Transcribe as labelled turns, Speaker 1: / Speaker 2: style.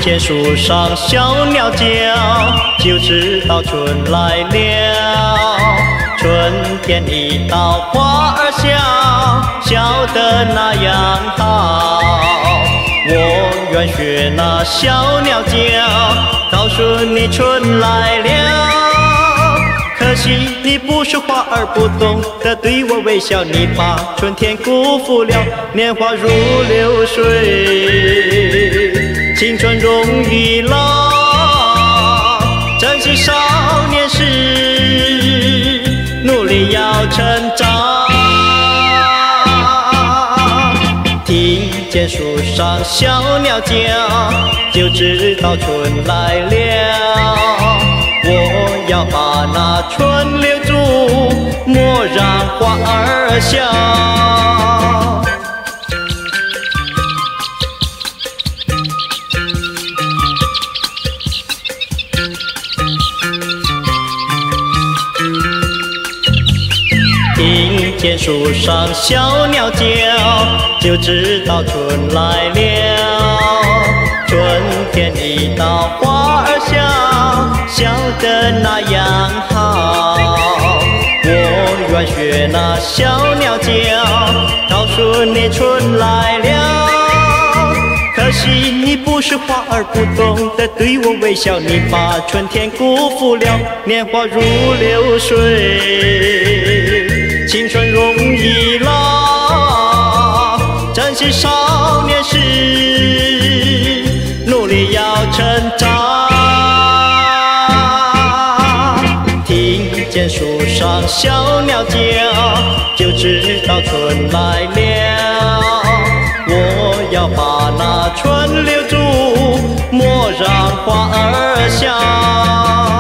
Speaker 1: 见树上小鸟叫，就知道春来了。春天一到花儿笑，笑得那样好。我愿学那小鸟叫，告诉你春来了。可惜你不是花儿，不懂得对我微笑，你把春天辜负了。年华如流水，青春容易老，珍惜少年时，努力要成长。听见树上小鸟叫，就知道春来了。我要把那春留住，莫让花儿笑。听见树上小鸟叫，就知道春来了。春天一到花儿笑，笑得那样好。我愿学那小鸟叫，告诉你春来了。可惜你不是花儿，不懂得对我微笑，你把春天辜负了。年华如流水，青春容易老，珍惜少年时，努力要成长。听见树上小鸟叫，就知道春来了。我要把那春留住，莫让花儿笑。